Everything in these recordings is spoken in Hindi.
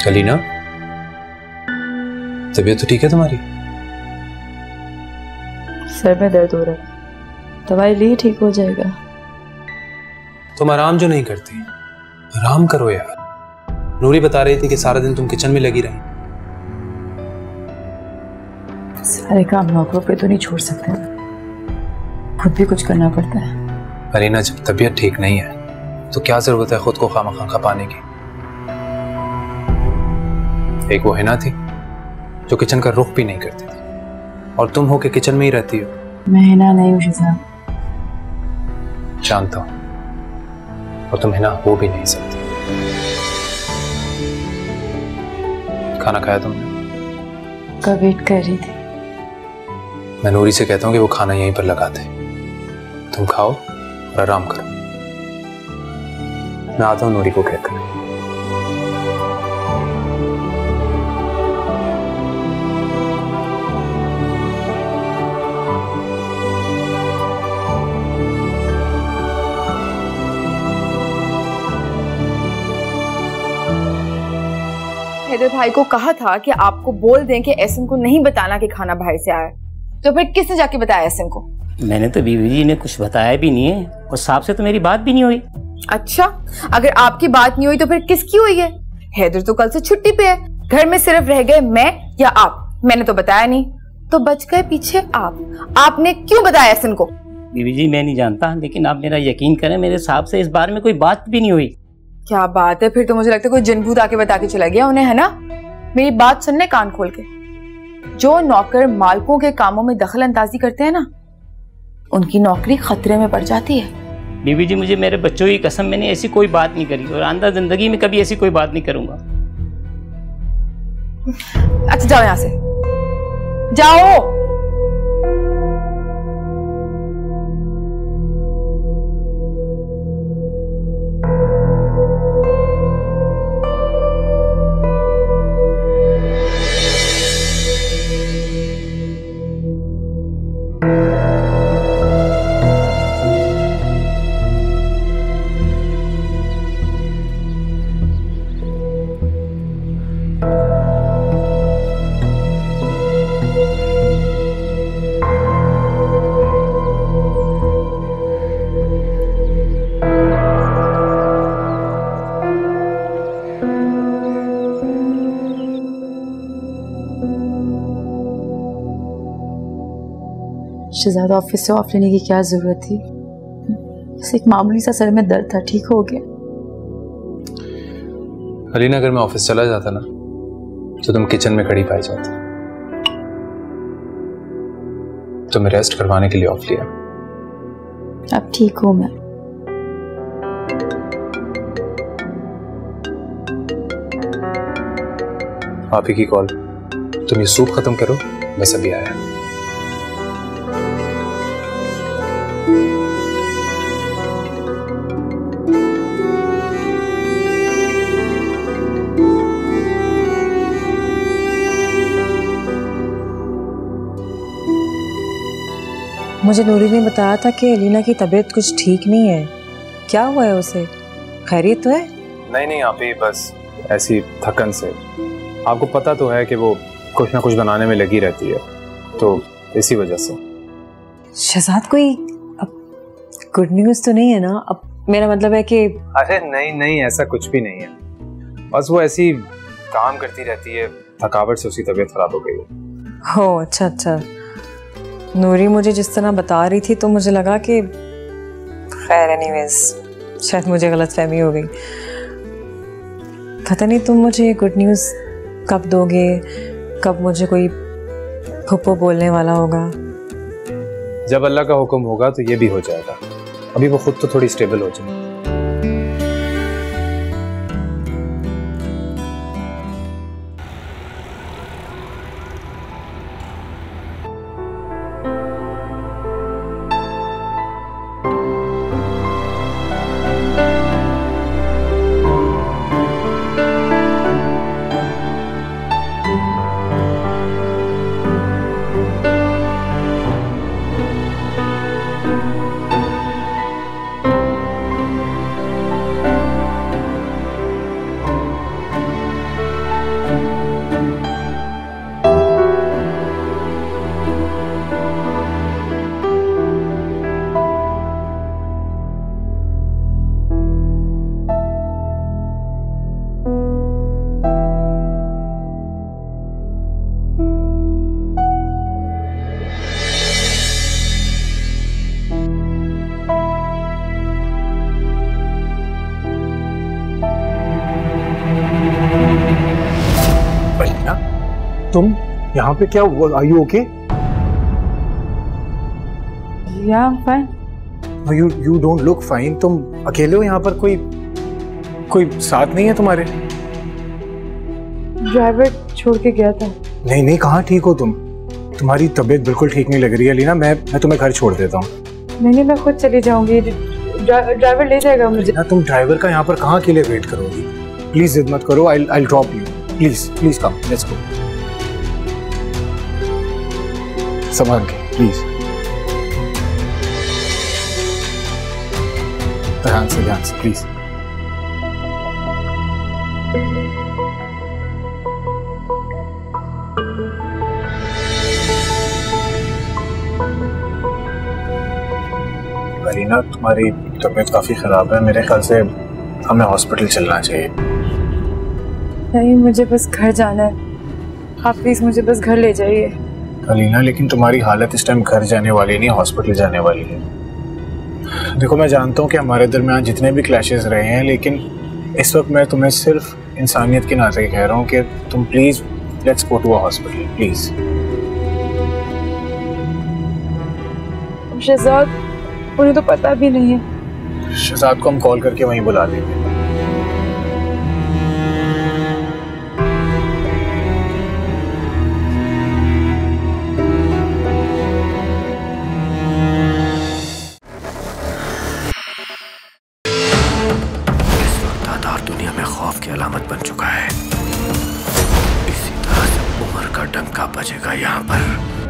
अलीना, तबीयत तो ठीक है तुम्हारी? सर में दर्द हो रहा है, दवाई ली ठीक हो जाएगा। तुम आराम जो नहीं करती, आराम करो यार। नूरी बता रही थी कि सारा दिन तुम किचन में लगी रही। सारे काम नौकरों पे तो नहीं छोड़ सकते, खुद भी कुछ करना पड़ता है। अलीना, जब तबीयत ठीक नहीं है तो क्या जरूरत है खुद को खामखा खपाने की। एक वो हिना थी जो किचन का रुख भी नहीं करती थी, और तुम हो के किचन में ही रहती हो। मैं हिना नहीं हूँ शिजाद। जानता हूं, और तुम हिना हो भी नहीं सकती। खाना खाया तुमने? कब वेट कर रही थी। मैं नूरी से कहता हूँ कि वो खाना यहीं पर लगा दे। तुम खाओ और आराम करो। मैं आता हूँ नूरी को कहकर। हैदर भाई को कहा था कि आपको बोल दें कि एहसन को नहीं बताना कि खाना भाई से आया, तो फिर किसने जाके बताया एहसन को? मैंने तो बीवी जी ने कुछ बताया भी नहीं है, और साहब से तो मेरी बात भी नहीं हुई। अच्छा, अगर आपकी बात नहीं हुई तो फिर किसकी हुई है? हैदर तो कल से छुट्टी पे है, घर में सिर्फ रह गए मैं या आप। मैंने तो बताया नहीं, तो बच गए पीछे आप। आपने क्यों बताया एहसन को? बीवी जी मैं नहीं जानता, लेकिन आप मेरा यकीन करें, मेरे साहब से इस बारे में कोई बात भी नहीं हुई। क्या बात है, फिर तो मुझे लगता है कोई जिनभूत आके बता के चला गया उन्हें, है ना? मेरी बात सुनने कान खोल के। जो नौकर मालकों के कामों में दखल अंदाजी करते हैं ना, उनकी नौकरी खतरे में पड़ जाती है। बीवी जी मुझे मेरे बच्चों की कसम, मैंने ऐसी कोई बात नहीं करी, और आइंदा जिंदगी में कभी ऐसी कोई बात नहीं करूंगा। अच्छा जाओ यहां से, जाओ। शिजाद, ऑफिस से ऑफ लेने की क्या जरूरत थी? बस एक मामूली सा सर में दर्द था, ठीक हो गया। अलीना, अगर मैं ऑफिस चला जाता ना तो तुम किचन में खड़ी पाई जाती। तो मैं रेस्ट करवाने के लिए ऑफ लिया। अब ठीक हूं मैं। आप ही की कॉल। तुम ये सूप खत्म करो, बस अभी आया। मुझे नूरी ने बताया था कि अलीना की तबीयत कुछ ठीक नहीं है। क्या हुआ है उसे? खैरियत तो है? नहीं, आप ही बस ऐसी थकन से। आपको पता तो है कि वो कुछ ना कुछ बनाने में लगी रहती है, तो इसी वजह से। शहजाद, कोई अब गुड न्यूज़ तो नहीं है ना? अब मेरा मतलब है कि अरे नहीं, ऐसा कुछ भी नहीं है। बस वो ऐसी काम करती रहती है, थकावट से उसकी तबीयत खराब हो गई है। हो, अच्छा। नूरी मुझे जिस तरह बता रही थी तो मुझे लगा कि खैर, एनीवेज शायद मुझे गलतफहमी हो गई। पता नहीं तुम मुझे गुड न्यूज़ कब दोगे, कब मुझे कोई फुप्पो बोलने वाला होगा। जब अल्लाह का हुक्म होगा तो ये भी हो जाएगा। अभी वो खुद तो थोड़ी स्टेबल हो जाए। तुम यहाँ पे क्या? Are you okay? या fine. You don't look fine. तुम अकेले हो यहाँ पर? कोई साथ नहीं है तुम्हारे? ड्राइवर छोड़ के गया था। नहीं, कहाँ ठीक हो तुम? तुम्हारी तबीयत बिल्कुल ठीक नहीं लग रही है अलीना। मैं तुम्हें घर छोड़ देता हूँ। नहीं, मैं खुद चली जाऊंगी, ड्राइवर ले जाएगा मुझे। ना तुम ड्राइवर का यहाँ पर कहाँ के लिए वेट करोगी? प्लीज जिद मत करो। I'll drop you. Please come, let's go. संभाल के प्लीज। ध्यान से प्लीज। अलीना, तुम्हारी तबीयत काफी खराब है। मेरे ख्याल से हमें हॉस्पिटल चलना चाहिए। नहीं, मुझे बस घर जाना है। आप प्लीज मुझे बस घर ले जाइए। अलीना, लेकिन तुम्हारी हालत इस टाइम घर जाने वाली नहीं, हॉस्पिटल जाने वाली है। देखो, मैं जानता हूँ कि हमारे दरमियान जितने भी क्लैशेस रहे हैं, लेकिन इस वक्त मैं तुम्हें सिर्फ इंसानियत के नाते कह रहा हूँ कि तुम please let's go to a hospital please. Shahzad, उन्हें तो पता भी नहीं है। शहजाद को हम कॉल करके वहीं बुला लेंगे। दुनिया में खौफ की अलामत बन चुका है। इसी तरह से उम्र का डंका बजेगा यहाँ पर।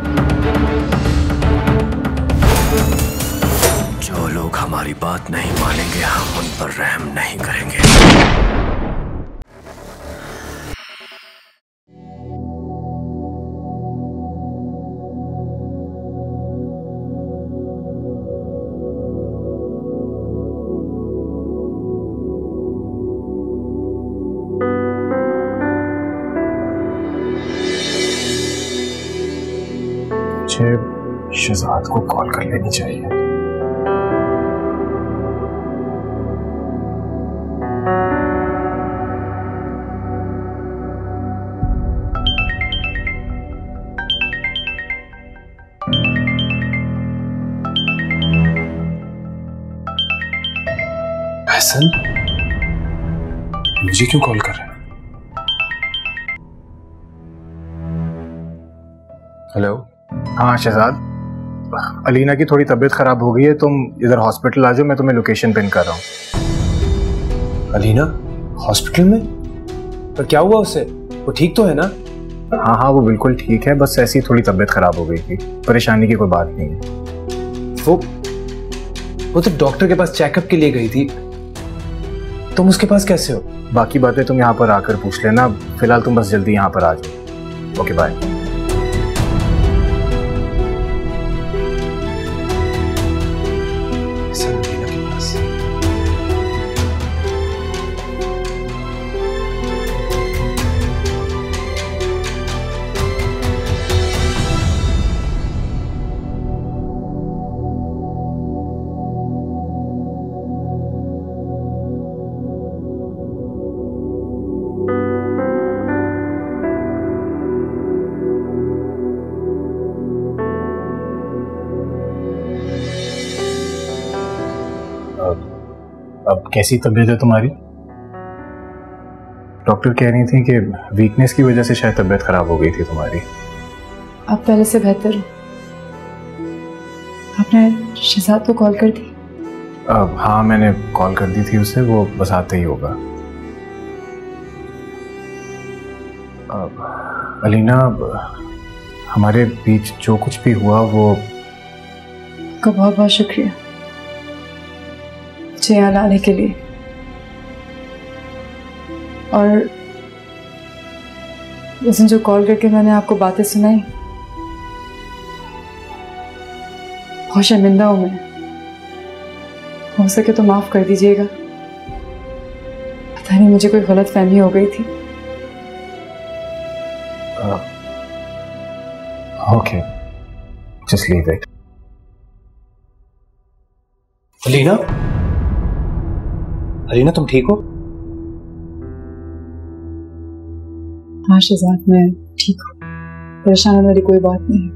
जो लोग हमारी बात नहीं मानेंगे, हम उन पर रहम नहीं करेंगे। मुझे शहजाद को कॉल कर लेनी चाहिए। हसन, मुझे क्यों कॉल कर रहे हैं? हेलो। हाँ शहजाद, अलीना की थोड़ी तबीयत खराब हो गई है, तुम इधर हॉस्पिटल आ जाओ, मैं तुम्हें लोकेशन पिन कर रहा हूँ। अलीना हॉस्पिटल में? पर क्या हुआ उसे? वो ठीक तो है ना? हाँ, वो बिल्कुल ठीक है, बस ऐसी थोड़ी तबीयत खराब हो गई थी। परेशानी की कोई बात नहीं है। वो तो डॉक्टर के पास चेकअप के लिए गई थी, तुम उसके पास कैसे हो? बाकी बातें तुम यहाँ पर आकर पूछ लेना, फिलहाल तुम बस जल्दी यहाँ पर आ जाओ। Okay bye. अब कैसी तबीयत है तुम्हारी? डॉक्टर कह रही थी कि वीकनेस की वजह से शायद तबीयत खराब हो गई थी तुम्हारी। अब पहले से बेहतर हो। आपने शहजाद को कॉल कर दी? हाँ, मैंने कॉल कर दी थी उसे, वो बस आते ही होगा। अलीना, हमारे बीच जो कुछ भी हुआ वो आपका बहुत बहुत शुक्रिया मुझे यहाँ लाने के लिए। और उस दिन जो कॉल करके मैंने आपको बातें सुनाई, बहुत शर्मिंदा हूं मैं। हो सके तो माफ कर दीजिएगा। पता नहीं मुझे कोई गलत फहमी हो गई थी। Okay, just leave it. Alina तुम ठीक हो? हाँ शहजाद, मैं ठीक हूँ। परेशान होने वाली कोई बात नहीं।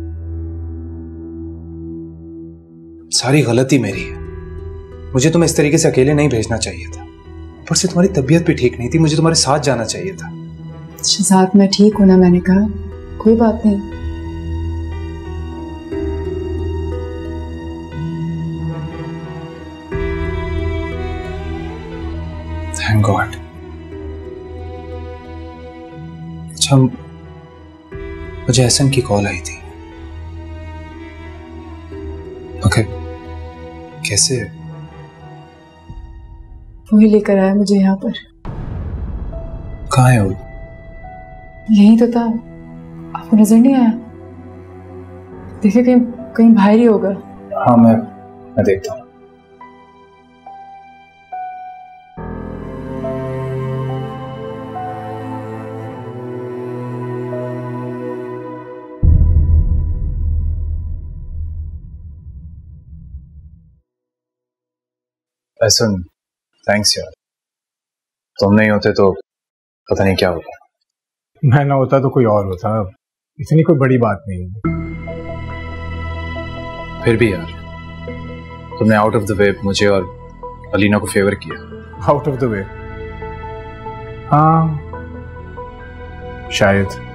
सारी गलती मेरी है। मुझे तुम्हें इस तरीके से अकेले नहीं भेजना चाहिए था। पर से तुम्हारी तबीयत भी ठीक नहीं थी, मुझे तुम्हारे साथ जाना चाहिए था। साथ में ठीक हूं ना, मैंने कहा कोई बात नहीं। Thank God. अच्छा, मुझे एहसन की कॉल आई थी। ओके, कैसे? वही लेकर आया मुझे यहाँ पर। कहाँ है वो? यही तो था, आपको नजर नहीं आया? देखिए कहीं कहीं बाहर ही होगा। हाँ, मैं देखता हूँ। एहसन, थैंक्स यार। तुम नहीं होते तो पता नहीं क्या होता। मैं ना होता तो कोई और होता, इतनी कोई बड़ी बात नहीं। फिर भी यार, तुमने आउट ऑफ द वे मुझे और अलीना को फेवर किया। Out of the way? हाँ शायद।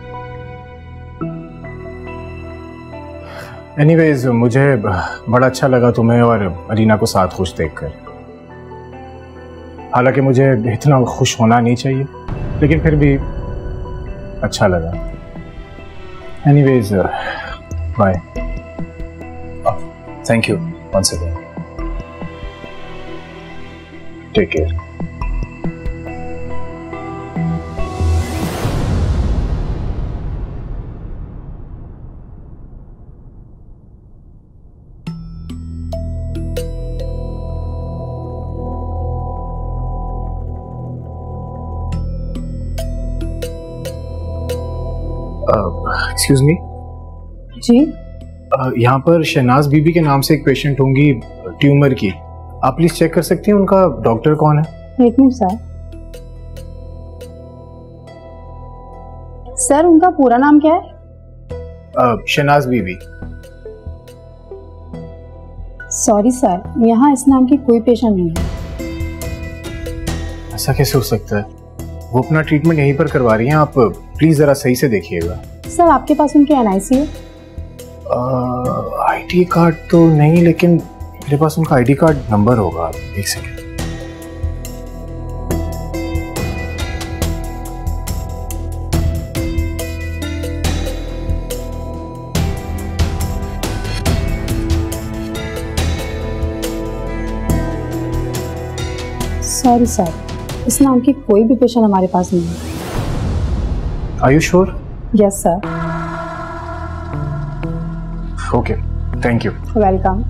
एनीवेज, मुझे बड़ा अच्छा लगा तुम्हें और अलीना को साथ खुश देखकर। हालांकि मुझे इतना खुश होना नहीं चाहिए, लेकिन फिर भी अच्छा लगा। Anyways, bye. Thank you once again. Take care. Excuse me जी। यहाँ पर शहनाज बीबी के नाम से एक पेशेंट होंगी ट्यूमर की। आप प्लीज चेक कर सकती हैं उनका डॉक्टर कौन है? एक मिनट सर। सर उनका पूरा नाम क्या है? शहनाज बीबी। सॉरी सर, यहाँ इस नाम की कोई पेशेंट नहीं है। ऐसा कैसे हो सकता है? वो अपना ट्रीटमेंट यहीं पर करवा रही हैं। आप प्लीज जरा सही से देखिएगा। सर आपके पास उनकी एनआईसी है? आईडी कार्ड तो नहीं, लेकिन मेरे पास उनका आईडी कार्ड नंबर होगा। एक सेकेंड। सॉरी सर, इस नाम की कोई भी पेशेंट हमारे पास नहीं है। Are you sure? Yes sir. Okay, thank you. Welcome.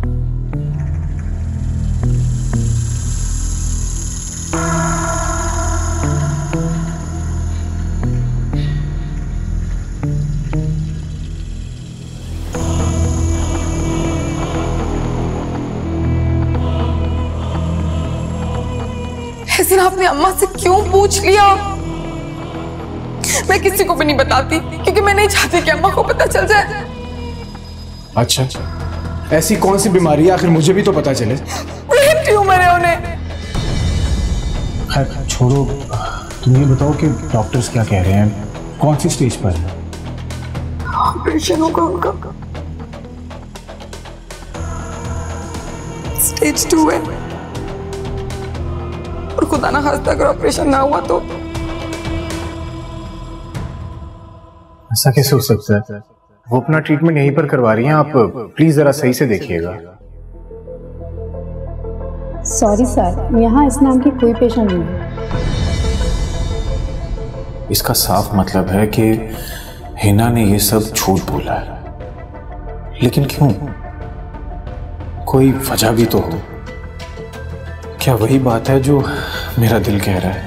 ऐसे आपने अम्मा से क्यों पूछ लिया? मैं किसी को भी नहीं बताती, क्योंकि मैं नहीं चाहती कि अम्मा को पता चल जाए। अच्छा, ऐसी कौन सी बीमारी है आखिर, मुझे भी तो पता चले। ब्रेन ट्यूमर है उन्हें। खैर छोड़ो, तुम ये बताओ कि डॉक्टर्स क्या कह रहे हैं, कौन सी स्टेज पर है? ऑपरेशन होगा उनका। स्टेज 2 है, और खुदा ना खास्ता अगर ऑपरेशन ना हुआ तो। ऐसा कैसे हो सकता है? वो अपना ट्रीटमेंट यहीं पर करवा रही हैं। आप प्लीज जरा सही से देखिएगा। सॉरी सर, यहाँ इस नाम की कोई पेशेंट नहीं है। इसका साफ मतलब है कि हिना ने ये सब झूठ बोला है, लेकिन क्यों? कोई वजह भी तो हो। क्या वही बात है जो मेरा दिल कह रहा है?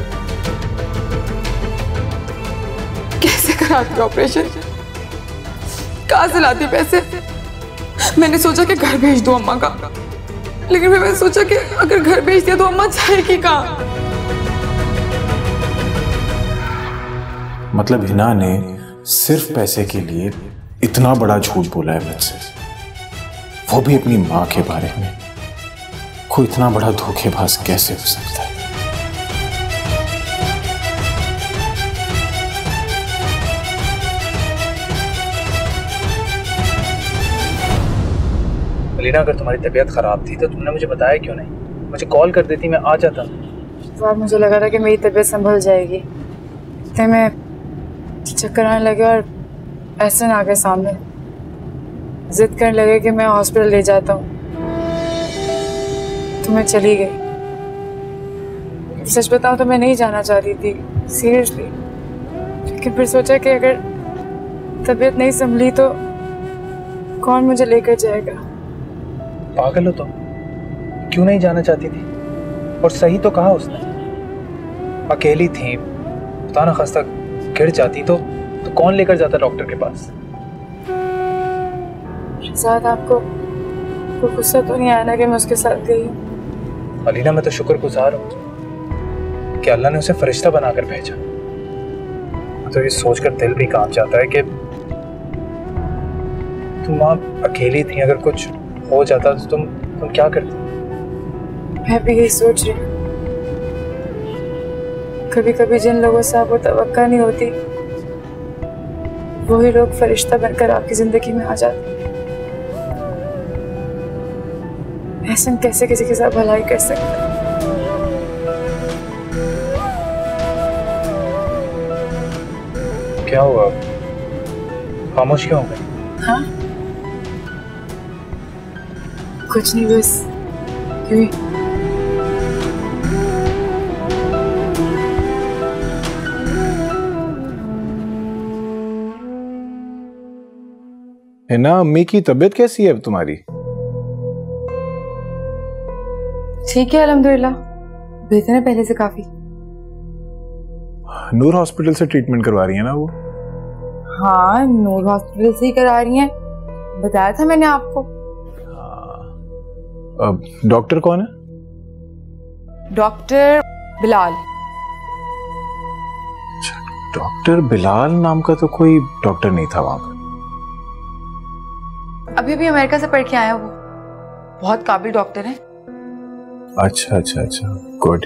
कैसे कराती ऑपरेशन? कहाँ से लाती पैसे? मैंने सोचा कि घर भेज दो अम्मा का, लेकिन फिर मैंने सोचा कि अगर घर भेज दिया तो अम्मा जाएगी कहाँ? मतलब हिना ने सिर्फ पैसे के लिए इतना बड़ा झूठ बोला है मुझसे, वो भी अपनी माँ के बारे में। कोई इतना बड़ा धोखेबाज कैसे हो सकता है? अलीना, अगर तुम्हारी तबीयत खराब थी तो तुमने मुझे बताया क्यों नहीं? मुझे कॉल कर देती, मैं आ जाता। तो अब मुझे लगा था कि मेरी तबीयत संभल जाएगी, इतने में चक्कर आने लगे और एहसन आ गए सामने। जिद करने लगे कि मैं हॉस्पिटल ले जाता हूँ, तो मैं चली गई। सच बताऊँ तो मैं नहीं जाना चाहती थी, सीरियसली, लेकिन फिर सोचा कि अगर तबीयत नहीं संभली तो कौन मुझे लेकर जाएगा। पागल हो तुम? क्यों नहीं जाना चाहती थी? और सही तो कहा उसने, अकेली थी, खुदा न खास्ता गिर जाती तो कौन लेकर जाता डॉक्टर के पास? शायद आपको कोई गुस्सा तो नहीं आया ना कि मैं उसके साथ गई? अलीना, मैं तो शुक्रगुजार हूँ कि अल्लाह ने उसे फरिश्ता बनाकर भेजा। तो ये सोचकर दिल भी कांप जाता है कि तुम वहाँ अकेली थी, अगर कुछ हो जाता तो तुम क्या करती? मैं भी यही सोच रही हूँ। कभी कभी जिन लोगों से आपको तवक्का नहीं होती, वही लोग फरिश्ता बनकर आपकी जिंदगी में आ जाते हैं। ऐसा कैसे किसी के साथ भलाई कर सकते हैं? क्या हुआ? खामोश क्यों हो गई? हाँ, कुछ नहीं, बस यूं ही। है ना, अम्मी की तबीयत कैसी है अब तुम्हारी? ठीक है अल्हम्दुलिल्लाह, बेहतर है पहले से काफी। नूर हॉस्पिटल से ट्रीटमेंट करवा रही है ना वो? हाँ, नूर हॉस्पिटल से ही करा रही हैं, बताया था मैंने आपको। अब डॉक्टर कौन है? डॉक्टर बिलाल। डॉक्टर बिलाल नाम का तो कोई डॉक्टर नहीं था वहां पर। अभी अभी अमेरिका से पढ़ के आया, वो बहुत काबिल डॉक्टर है। अच्छा अच्छा अच्छा, गुड।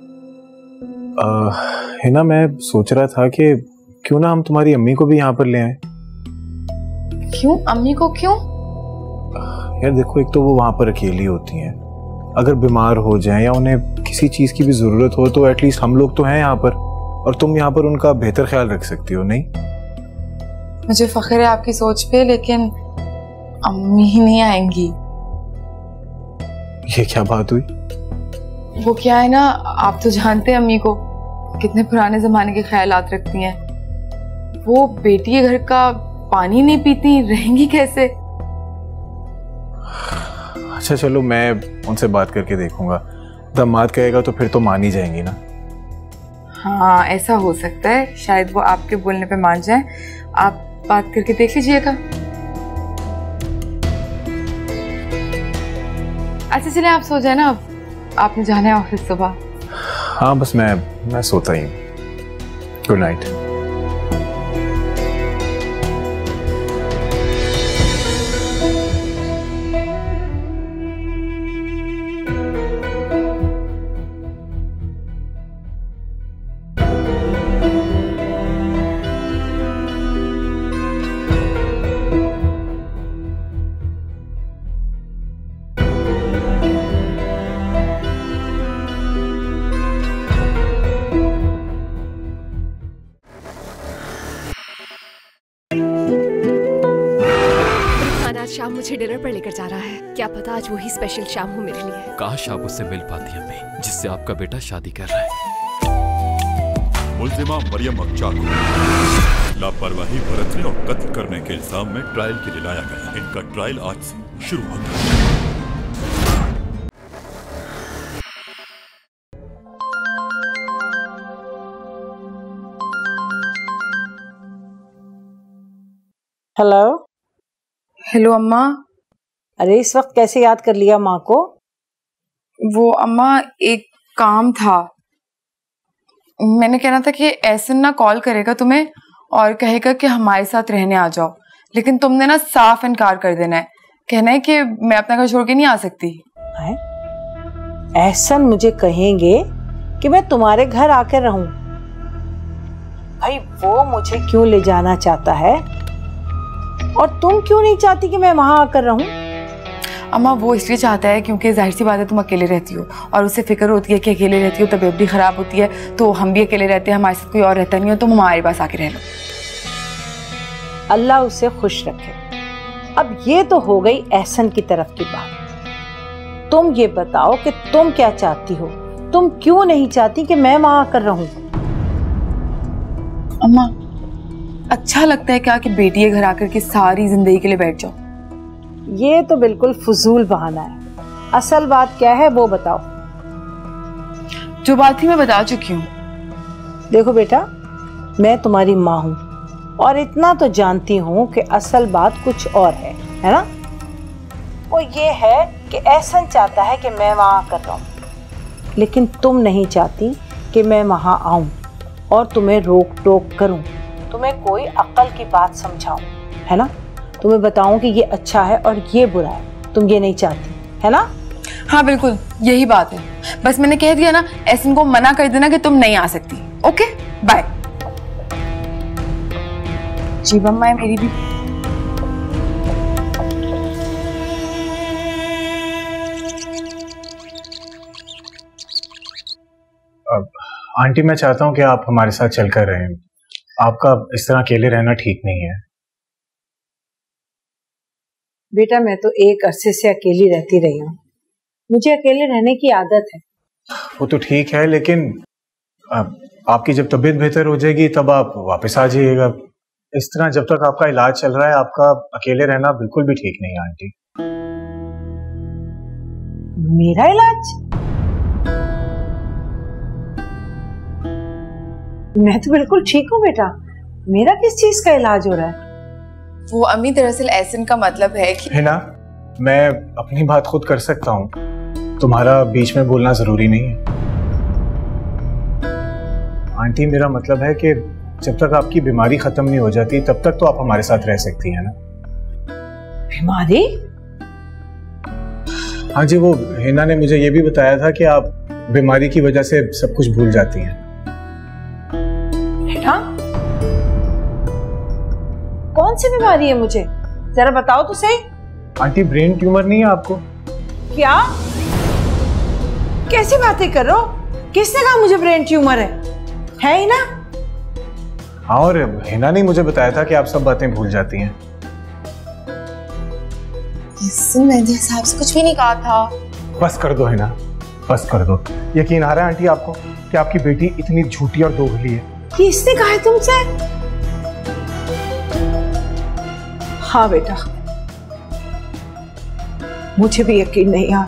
है ना, मैं सोच रहा था कि क्यों ना हम तुम्हारी अम्मी को भी यहाँ पर ले आए। क्यों? अम्मी को क्यों? यार देखो, एक तो वो वहां पर अकेली होती हैं, अगर बीमार हो जाएं या उन्हें किसी चीज की भी जरूरत हो तो एटलीस्ट हम लोग तो हैं यहाँ पर, और तुम यहाँ पर उनका बेहतर ख्याल रख सकती हो। नहीं, मुझे फख्र है आपकी सोच पे, लेकिन अम्मी ही नहीं आएंगी। ये क्या बात हुई? वो क्या है ना, आप तो जानते हैं अम्मी को, कितने पुराने जमाने के ख्यालात रखती हैं। वो बेटी के घर का पानी नहीं पीती, रहेंगी कैसे? अच्छा चलो, मैं उनसे बात करके देखूंगा। दामाद कहेगा तो फिर तो मान ही जाएंगी ना। हाँ, ऐसा हो सकता है, शायद वो आपके बोलने पे मान जाए। आप बात करके देख लीजिएगा। अच्छा चलिए, आप सो जाए ना, अब आपने जाना है ऑफिस सुबह। हाँ बस मैं सोता ही हूँ। Good night. शाम मुझे डिनर पर लेकर जा रहा है। क्या पता आज वही स्पेशल शाम हो मेरे लिए। काश आप उससे मिल पाती अम्मी, जिससे आपका बेटा शादी कर रहा है। मुल्जिमा मरियम अक्चा को लापरवाही बरतने और कत्ल करने के इल्जाम में ट्रायल के लिए लाया गया। इनका ट्रायल आज से शुरू होता है। हेलो। हेलो अम्मा। अरे इस वक्त कैसे याद कर लिया माँ को? वो अम्मा, एक काम था। मैंने कहना था कि एहसन ना कॉल करेगा तुम्हें और कहेगा कि हमारे साथ रहने आ जाओ, लेकिन तुमने ना साफ इनकार कर देना है, कहना है कि मैं अपना घर छोड़ के नहीं आ सकती। एहसन मुझे कहेंगे कि मैं तुम्हारे घर आकर रहूं? भाई वो मुझे क्यों ले जाना चाहता है और तुम क्यों नहीं चाहती कि मैं वहां आकर रहूं? अम्मा वो इसलिए चाहता है क्योंकि जाहिर सी बात है तुम अकेले रहती हो और उसे फिक्र होती है कि अकेले रहती हो, तबीयत भी खराब होती है, तो हम भी अकेले रहते हैं, हमारे साथ कोई और रहता नहीं है, तुम हमारे पास आके रह लो। अल्लाह उसे खुश रखे। अब ये तो हो गई एहसन की तरफ की बात। तुम ये बताओ कि तुम क्या चाहती हो, तुम क्यों नहीं चाहती कि मैं वहां आकर रहूं? अम्मा अच्छा लगता है क्या कि बेटी के घर आकर के सारी जिंदगी के लिए बैठ जाओ? ये तो बिल्कुल फजूल बहाना है। असल बात क्या है वो बताओ। जो बात थी मैं बता चुकी हूँ। देखो बेटा, मैं तुम्हारी माँ हूँ और इतना तो जानती हूँ कि असल बात कुछ और है ना? वो ये है कि एहसन चाहता है कि मैं वहाँ आकर रहूँ, लेकिन तुम नहीं चाहती कि मैं वहाँ आऊँ और तुम्हें रोक टोक करूँ, तुम्हें कोई अक्ल की बात समझाऊँ, है ना? तुम्हें बताऊं कि ये अच्छा है और ये बुरा है, तुम ये नहीं चाहती, है ना? हाँ बिल्कुल यही बात है, बस मैंने कह दिया ना, एहसन को मना कर देना कि तुम नहीं आ सकती। Okay bye. जी मम्मा मेरी भी। आंटी मैं चाहता हूँ कि आप हमारे साथ चलकर रहें। आपका इस तरह अकेले रहना ठीक नहीं है। बेटा मैं तो एक अरसे से अकेली रहती रही हूँ, मुझे अकेले रहने की आदत है। वो तो ठीक है, लेकिन आपकी जब तबीयत बेहतर हो जाएगी तब आप वापस आ जाइएगा। इस तरह जब तक आपका इलाज चल रहा है आपका अकेले रहना बिल्कुल भी ठीक नहीं है आंटी। मेरा इलाज? मैं तो बिल्कुल ठीक हूँ बेटा, मेरा किस चीज का इलाज हो रहा है? वो अम्मी दरअसल एहसन का मतलब है कि हिना, मैं अपनी बात खुद कर सकता हूँ, तुम्हारा बीच में बोलना जरूरी नहीं है। आंटी मेरा मतलब है कि जब तक आपकी बीमारी खत्म नहीं हो जाती तब तक तो आप हमारे साथ रह सकती हैं ना? बीमारी? हाँ जी, वो हिना ने मुझे ये भी बताया था कि आप बीमारी की वजह से सब कुछ भूल जाती हैं। बेटा कौन सी बीमारी है मुझे, जरा बताओ तो सही। आंटी ब्रेन ट्यूमर नहीं है आपको? क्या? कैसी बातें कर रहे हो? किसने कहा मुझे ब्रेन ट्यूमर है ही ना? हाँ, और हिना ने मुझे बताया था कि आप सब बातें भूल जाती हैं। मैंने हिसाब से कुछ भी नहीं कहा था। बस कर दो हिना, बस कर दो। यकीन आ रहा है आंटी आपको कि आपकी बेटी इतनी झूठी और दोगली है? किसने कहा है तुमसे? हाँ बेटा, मुझे भी यकीन नहीं आ।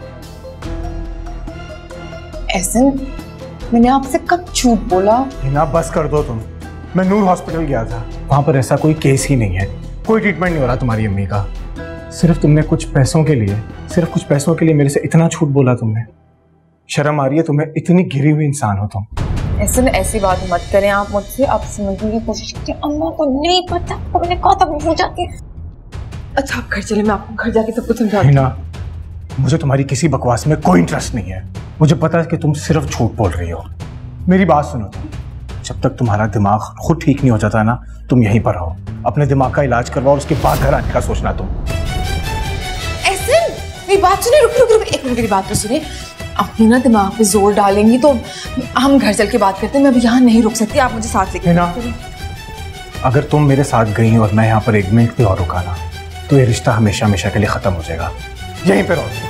ऐसे मैंने आपसे कब झूठ बोला? हिना बस कर दो तुम। मैं नूर हॉस्पिटल गया था, वहां पर ऐसा कोई केस ही नहीं है, कोई ट्रीटमेंट नहीं हो रहा तुम्हारी अम्मी का। सिर्फ तुमने कुछ पैसों के लिए मेरे से इतना झूठ बोला तुमने। शर्म आ रही है तुम्हें? इतनी गिरी हुई इंसान हो तुम। ऐसी बात मत करें आप मुझसे, आप समझने की कोशिश कीजिए। अम्मा को नहीं पता, तो मैंने कहा था भूल जाती है। अच्छा आप घर चले, मैं आपको घर जाके सब कुछ समझा दूंगी। मुझे तुम्हारी किसी बकवास में कोई इंटरेस्ट नहीं है। मुझे पता है कि तुम सिर्फ झूठ बोल रही हो। मेरी बात सुनो तुम, जब तक तुम्हारा दिमाग खुद ठीक नहीं हो जाता ना, तुम यहीं पर रहो, अपने दिमाग का इलाज करवाओ, उसके बाद घर आने का सोचना तुम। ऐसे मेरी बात सुनिए, रुक एक मिनट, मेरी बात तो सुनिए। अपनी ना दिमाग पे जोर डालेंगी तो हम घर चल के बात करते हैं। मैं अभी यहाँ नहीं रुक सकती, आप मुझे साथ लेके चलिए। अगर तुम मेरे साथ गई और मैं यहाँ पर एक मिनट भी और रुका ना, तो ये रिश्ता हमेशा हमेशा के लिए खत्म हो जाएगा। यहीं पे रहो।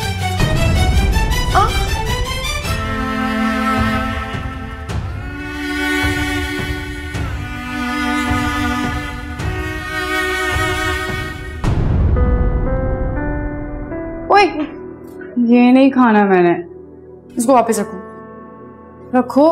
ओए, ये नहीं खाना मैंने, इसको वापस रखो।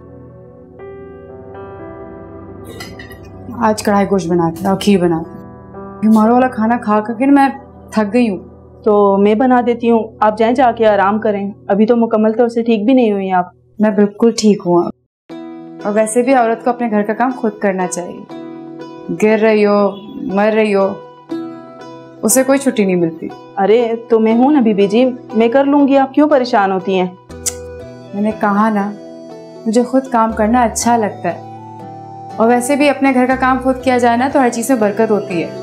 आज कढ़ाई गोश्त बनाते हैं और खीर बनाते हैं। हमारा वाला खाना खा करके मैं थक गई हूँ। तो मैं बना देती हूँ, आप जाएं जाके आराम करें। अभी तो मुकम्मल तौर से ठीक भी नहीं हुई आप। मैं बिल्कुल ठीक हूँ और वैसे भी औरत को अपने घर का काम खुद करना चाहिए। गिर रही हो, मर रही हो, उसे कोई छुट्टी नहीं मिलती। अरे तो मैं हूं ना बीबी जी, मैं कर लूंगी, आप क्यों परेशान होती हैं? मैंने कहा ना, मुझे खुद काम करना अच्छा लगता है, और वैसे भी अपने घर का काम खुद किया जाए ना तो हर चीज में बरकत होती है।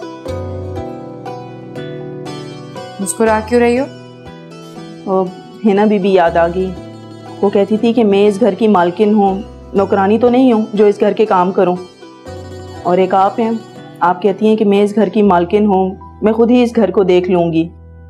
मुस्कुरा क्यों रही हो? है ना बीबी, याद आ गई। वो कहती थी कि मैं इस घर की मालकिन हूँ, नौकरानी तो नहीं हूँ जो इस घर के काम करूँ। और एक आप हैं, आप कहती हैं कि मैं इस घर की मालकिन हूँ, मैं खुद ही इस घर को देख लूंगी।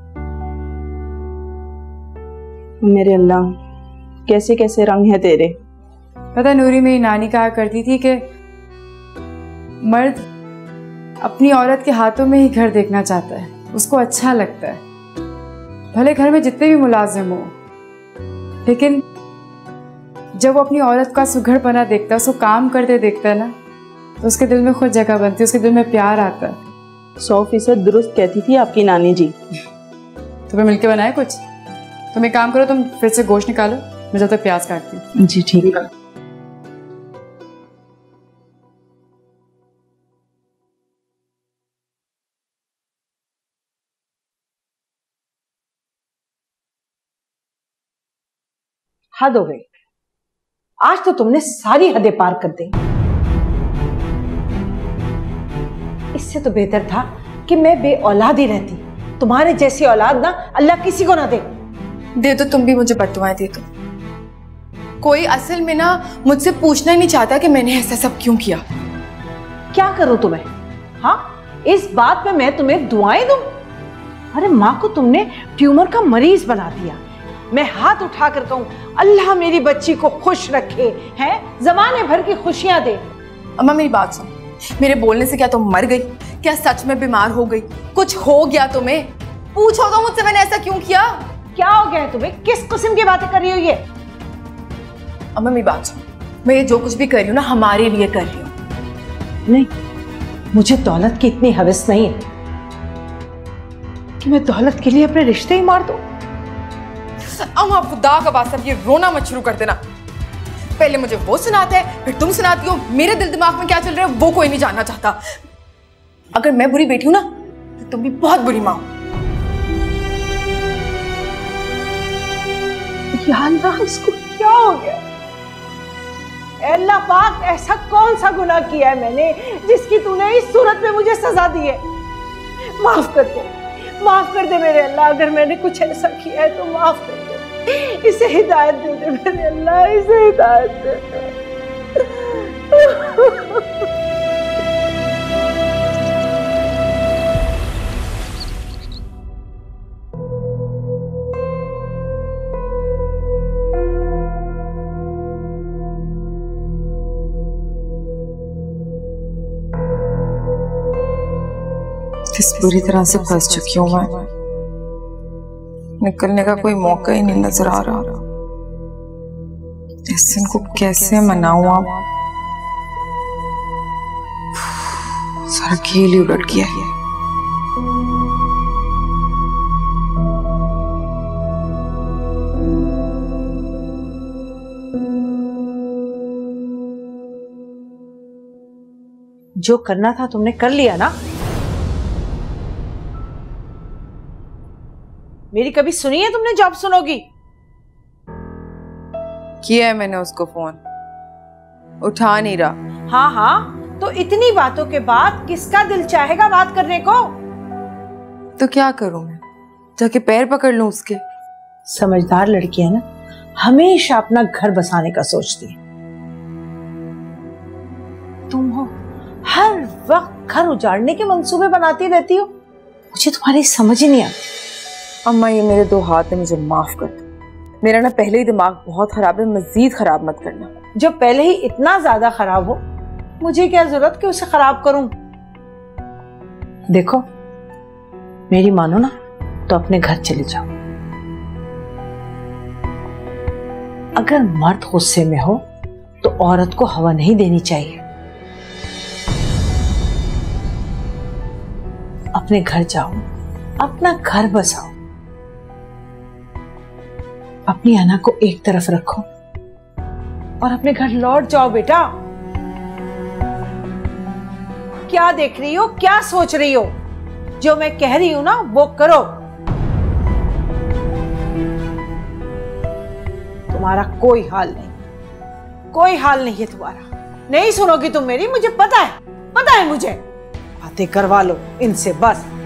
मेरे अल्लाह, कैसे कैसे रंग है तेरे। पता नूरी, मेरी नानी कहा करती थी कि मर्द अपनी औरत के हाथों में ही घर देखना चाहता है, उसको अच्छा लगता है, भले घर में जितने भी मुलाजिम हो, लेकिन जब वो अपनी औरत का सुघड़पना देखता है, उसको काम करते देखता है ना, तो उसके दिल में खुद जगह बनती है, उसके दिल में प्यार आता है। 100% दुरुस्त कहती थी आपकी नानी जी। तुम्हें मिलके बनाए कुछ? तुम एक काम करो, तुम फिर से गोश्त निकालो, मैं जब तक प्याज काटती हूँ। जी ठीक है। हद हो गई, आज तो तुमने सारी हदें पार कर दी। इससे तो बेहतर था कि मैं बे औलाद ही रहती। तुम्हारे जैसी औलाद ना अल्लाह किसी को ना दे। दे तो तुम भी मुझे बददुआएं दे दो। कोई असल में ना मुझसे पूछना ही नहीं चाहता कि मैंने ऐसा सब क्यों किया। क्या करूं तुम्हें? हाँ, इस बात पे मैं तुम्हें दुआएं दूं? अरे माँ को तुमने ट्यूमर का मरीज बना दिया। मैं हाथ उठा कर कहूं अल्लाह मेरी बच्ची को खुश रखे, हैं जमाने भर की खुशियां दे। अम्मा मेरी बात सुन, मेरे बोलने से क्या तुम मर गई? क्या सच में बीमार हो गई? कुछ हो गया तुम्हें? पूछो तो मुझसे मैंने ऐसा क्यों किया? क्या हो गया है तुम्हें? किस किस्म की बातें कर रही हो ये? अम्मा मेरी बात सुन, मैं ये जो कुछ भी कर रही हूँ ना हमारे लिए कर रही हूँ। नहीं, मुझे दौलत की इतनी हवस नहीं है कि मैं दौलत के लिए अपने रिश्ते ही मार दूं। अम्मा खुदा का वास्ता ये रोना मत शुरू कर देना। पहले मुझे वो सुनाते हैं, फिर तुम सुनाती हो। मेरे दिल दिमाग में क्या चल रहा है वो कोई नहीं जानना चाहता। अगर मैं बुरी बेटी हूं ना तो तुम भी बहुत बुरी माँ हो। या अल्लाह, इसको क्या हो गया? अल्लाह पाक, ऐसा कौन सा गुनाह किया है मैंने जिसकी तूने इस सूरत में मुझे सजा दी है? माफ कर दे, माफ कर दे मेरे अल्लाह। अगर मैंने कुछ ऐसा किया है तो माफ कर दे। इसे हिदायत दे दे मेरे अल्लाह, इसे हिदायत दे दे। किस बुरी तरह से फंस चुकी हूँ मैं। निकलने का कोई मौका ही नहीं नजर आ रहा। इस दिन को कैसे मनाऊं? अब सर खेल ही उलट गया है। जो करना था तुमने कर लिया ना। मेरी कभी सुनी है तुमने जॉब सुनोगी? किया है मैंने उसको फोन, उठा नहीं रहा। हाँ हाँ, तो इतनी बातों के बाद किसका दिल चाहेगा बात करने को? तो क्या करूं मैं? जाके पैर पकड़ लूं उसके? समझदार लड़की है ना, हमेशा अपना घर बसाने का सोचती है। तुम हो हर वक्त घर उजाड़ने के मंसूबे बनाती रहती हो। मुझे तुम्हारी समझ ही नहीं आती। अम्मा ये मेरे दो हाथ है, मुझे माफ कर दो। मेरा ना पहले ही दिमाग बहुत खराब है, मजीद खराब मत करना। जब पहले ही इतना ज्यादा खराब हो, मुझे क्या जरूरत कि उसे खराब करूं? देखो मेरी मानो ना तो अपने घर चले जाओ। अगर मर्द गुस्से में हो तो औरत को हवा नहीं देनी चाहिए। अपने घर जाओ, अपना घर बसाओ, अपनी अना को एक तरफ रखो और अपने घर लौट जाओ बेटा। क्या देख रही हो, क्या सोच रही हो? जो मैं कह रही हूं ना वो करो। तुम्हारा कोई हाल नहीं, कोई हाल नहीं है तुम्हारा। नहीं सुनोगी तुम मेरी, मुझे पता है मुझे। बातें करवा लो इनसे बस।